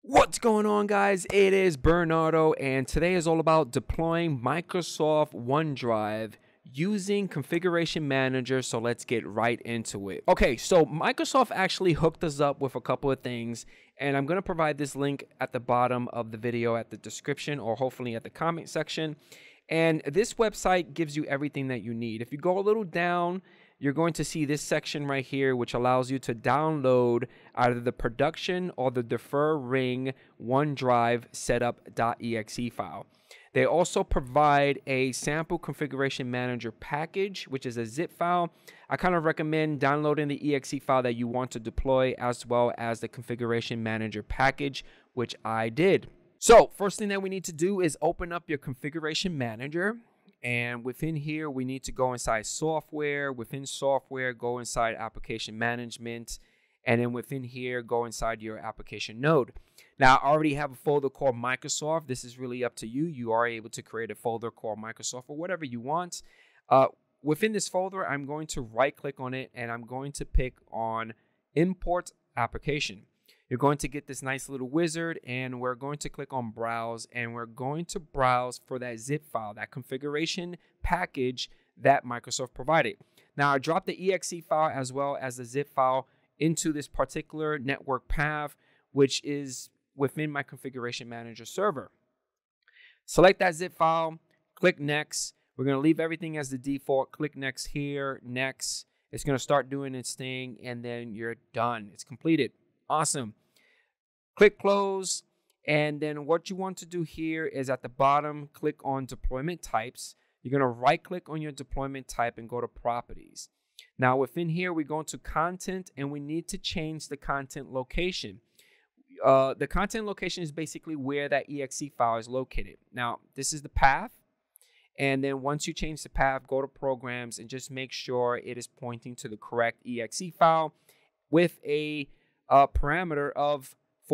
What's going on, guys? It is Bernardo, and today is all about deploying Microsoft OneDrive using Configuration Manager. So let's get right into it. Okay, so Microsoft actually hooked us up with a couple of things, and I'm going to provide this link at the bottom of the video at the description or hopefully at the comment section. And this website gives you everything that you need. If you go a little down, you're going to see this section right here, which allows you to download either the production or the defer ring OneDrive setup.exe file. They also provide a sample configuration manager package, which is a zip file. I kind of recommend downloading the exe file that you want to deploy, as well as the configuration manager package, which I did. So first thing that we need to do is open up your configuration manager. And within here, we need to go inside software. Within software, go inside application management. And then within here, go inside your application node. Now, I already have a folder called Microsoft. This is really up to you. You are able to create a folder called Microsoft or whatever you want. Within this folder, I'm going to right click on it and I'm going to pick on import application. You're going to get this nice little wizard, and we're going to click on browse, and we're going to browse for that zip file, that configuration package that Microsoft provided. Now, I dropped the exe file as well as the zip file into this particular network path, which is within my configuration manager server. Select that zip file, click next. We're going to leave everything as the default. Click next here, next. It's going to start doing its thing, and then you're done. It's completed. Awesome. Click close, and then what you want to do here is at the bottom, click on deployment types. You're going to right click on your deployment type and go to properties. Now within here, we go into content, and we need to change the content location. The content location is basically where that exe file is located. Now this is the path. And then once you change the path, go to programs and just make sure it is pointing to the correct exe file with a parameter of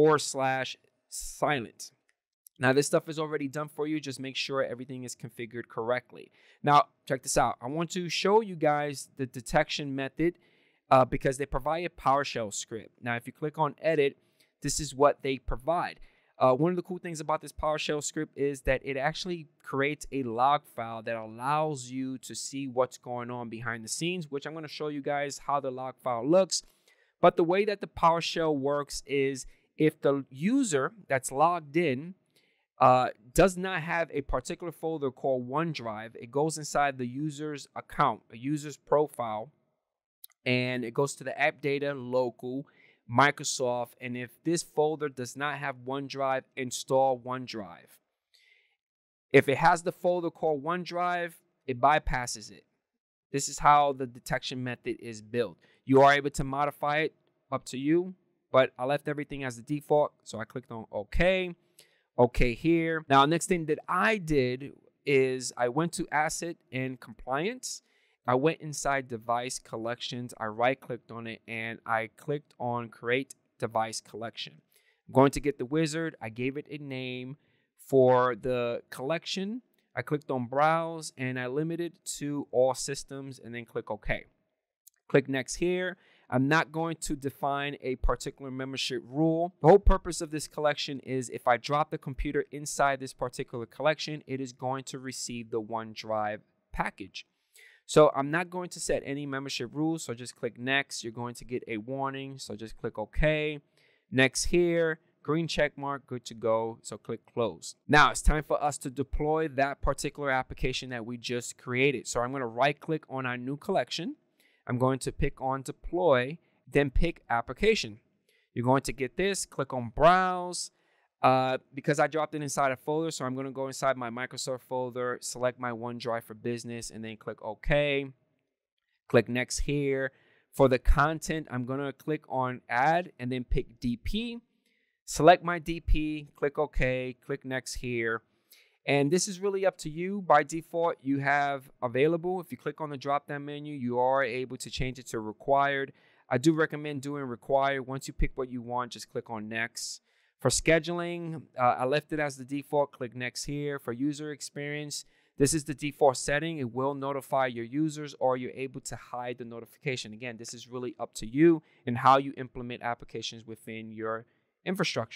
/silent. Now this stuff is already done for you. Just make sure everything is configured correctly. Now check this out. I want to show you guys the detection method because they provide a PowerShell script. Now if you click on edit, this is what they provide. One of the cool things about this PowerShell script is that it actually creates a log file that allows you to see what's going on behind the scenes, which I'm going to show you guys how the log file looks. But the way that the PowerShell works is if the user that's logged in does not have a particular folder called OneDrive, it goes inside the user's account, a user's profile, and it goes to the app data, local, Microsoft. And if this folder does not have OneDrive, install OneDrive. If it has the folder called OneDrive, it bypasses it. This is how the detection method is built. You are able to modify it, up to you, but I left everything as the default, so I clicked on OK. OK here. Now, next thing that I did is I went to Asset and Compliance. I went inside Device Collections. I right-clicked on it, and I clicked on Create Device Collection. I'm going to get the wizard. I gave it a name for the collection. I clicked on Browse, and I limited to all systems, and then click OK. Click Next here. I'm not going to define a particular membership rule. The whole purpose of this collection is if I drop the computer inside this particular collection, it is going to receive the OneDrive package. So I'm not going to set any membership rules, so just click Next. You're going to get a warning, so just click OK. Next here. Green check mark, good to go, so click close. Now it's time for us to deploy that particular application that we just created. So I'm going to right click on our new collection. I'm going to pick on deploy, then pick application. You're going to get this, click on browse. Because I dropped it inside a folder, so I'm going to go inside my Microsoft folder, select my OneDrive for Business, and then click OK. Click next here. For the content, I'm going to click on add and then pick DP. Select my DP, click OK, click next here. And this is really up to you. By default, you have available. If you click on the drop-down menu, you are able to change it to required. I do recommend doing required. Once you pick what you want, just click on next. For scheduling, I left it as the default. Click next here. For user experience, this is the default setting. It will notify your users, or you're able to hide the notification. Again, this is really up to you and how you implement applications within your infrastructure.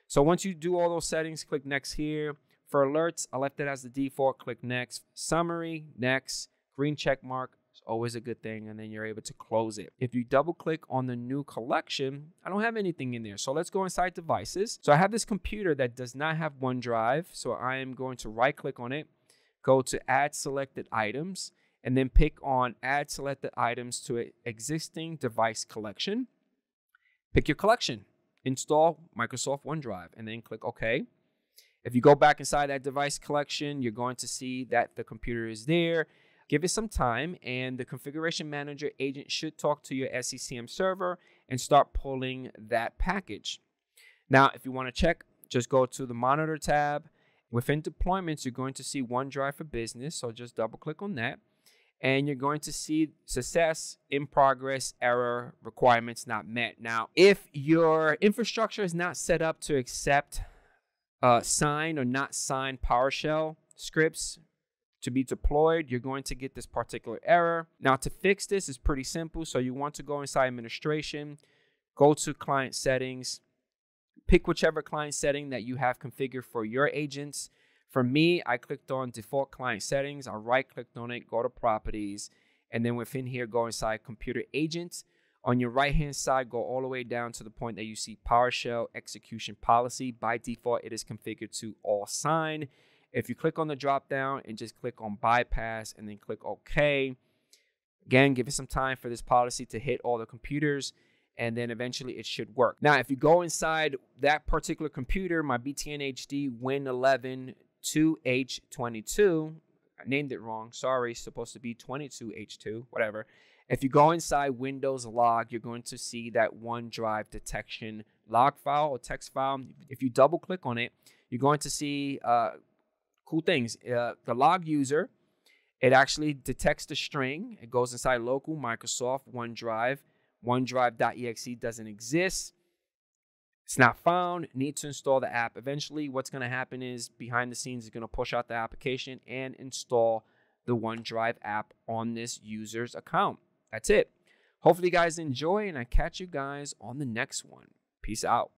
So once you do all those settings, click next here. For alerts, I left it as the default. Click next. Summary, next. Green check mark is always a good thing, and then you're able to close it. If you double click on the new collection, I don't have anything in there. So let's go inside devices. So I have this computer that does not have OneDrive. So I am going to right click on it, go to add selected items, and then pick on add selected items to an existing device collection. Pick your collection, install Microsoft OneDrive, and then click OK. If you go back inside that device collection, you're going to see that the computer is there. Give it some time, and the configuration manager agent should talk to your SCCM server and start pulling that package. Now, if you want to check, just go to the monitor tab. Within deployments, you're going to see OneDrive for Business, so just double click on that. And you're going to see success, in progress, error, requirements not met. Now, if your infrastructure is not set up to accept signed or not signed PowerShell scripts to be deployed, you're going to get this particular error. Now, to fix this is pretty simple. So you want to go inside administration, go to client settings, pick whichever client setting that you have configured for your agents. For me, I clicked on default client settings. I right clicked on it, go to properties, and then within here, go inside computer agents. On your right-hand side, go all the way down to the point that you see PowerShell execution policy. By default, it is configured to all sign. If you click on the drop-down and just click on bypass and then click OK, again, give it some time for this policy to hit all the computers, and then eventually it should work. Now, if you go inside that particular computer, my BTN HD Win 11 2H22, I named it wrong. Sorry, it's supposed to be 22H2, whatever. If you go inside Windows log, you're going to see that OneDrive detection log file or text file. If you double click on it, you're going to see cool things. The log user, it actually detects the string. It goes inside local Microsoft OneDrive. OneDrive.exe doesn't exist. It's not found. Need to install the app. Eventually, what's going to happen is behind the scenes, it's going to push out the application and install the OneDrive app on this user's account. That's it. Hopefully you guys enjoy, and I catch you guys on the next one. Peace out.